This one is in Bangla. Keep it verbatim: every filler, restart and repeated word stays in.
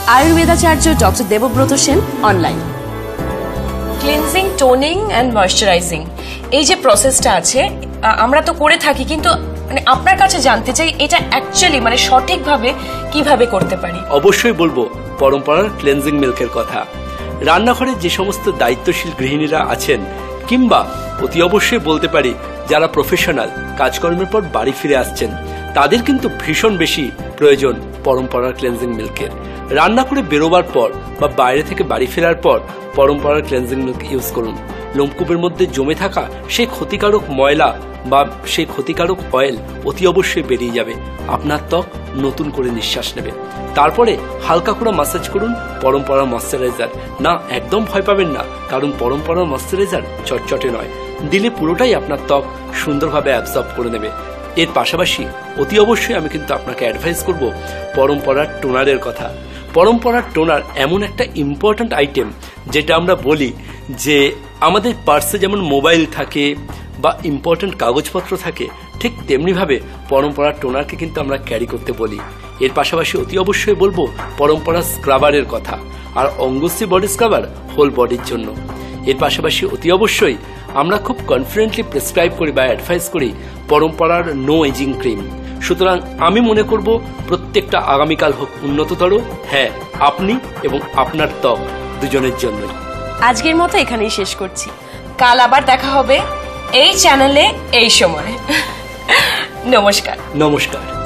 আয়ুর্বেদাচার্য doctor Debabrata Sen online. Cleansing, toning and moisturising, এই যে প্রসেসটা আছে আমরা তো করে থাকি, কিন্তু মানে আপনার কাছে জানতে চাই এটা অ্যাকচুয়ালি মানে সঠিকভাবে কিভাবে করতে পারি। অবশ্যই বলবো পরম্পরার ক্লিনজিং মিল্কের কথা। রান্নাঘরে যে সমস্ত দায়িত্বশীল গৃহিণীরা আছেন, কিংবা অতি অবশ্যই বলতে পারি যারা প্রফেশনাল কাজকর্মের পর বাড়ি ফিরে আসছেন, তাদের কিন্তু ভীষণ বেশি প্রয়োজন পরম্পরার ক্লিনজিং মিল্কের। রান্না করে বেরোবার পর বা বাইরে থেকে বাড়ি ফেরার পর পরম্পরার ক্লিনজিং মিল্ক ইউজ করুন। লোমকূপের মধ্যে জমে থাকা সেই ক্ষতিকারক ময়লা বা সেই ক্ষতিকারক অয়েল অতি অবশ্যই বেরিয়ে যাবে, আপনার ত্বক নতুন করে নিঃশ্বাস নেবে। তারপরে হালকা করে মাসাজ করুন পরম্পরা ময়েশ্চারাইজার। না, একদম ভয় পাবেন না, কারণ পরম্পরা ময়েশ্চারাইজার চটচটে নয়, দিলে পুরোটাই আপনার ত্বক সুন্দরভাবে অ্যাবজর্ব করে নেবে। এর পাশাপাশি অতি অবশ্যই আমি কিন্তু আপনাকে অ্যাডভাইস করব পরম্পরার টোনারের কথা। পরম্পরার টোনার এমন একটা ইম্পর্ট্যান্ট আইটেম, যেটা আমরা বলি যে আমাদের পার্সে যেমন মোবাইল থাকে বা ইম্পর্ট্যান্ট কাগজপত্র থাকে, ঠিক তেমনিভাবে পরম্পরার টোনারকে কিন্তু আমরা ক্যারি করতে বলি। এর পাশাপাশি অতি অবশ্যই বলবো পরম্পরার স্ক্রাবারের কথা, আর অঙ্গশ্রী বডি স্ক্রাবার হোল বডির জন্য। এর পাশাপাশি অতি অবশ্যই আমরা খুব কনফিডেন্টলি প্রেসক্রাইব করি বা অ্যাডভাইস করি পরম্পরার নো এজিং ক্রিম। সুতরাং আমি মনে করব প্রত্যেকটা আগামীকাল হোক উন্নততর, হ্যাঁ আপনি এবং আপনার ত্বক দুজনের জন্যই। আজকের মতো এখানেই শেষ করছি, কাল আবার দেখা হবে এই চ্যানেলে এই সময়। নমস্কার। নমস্কার।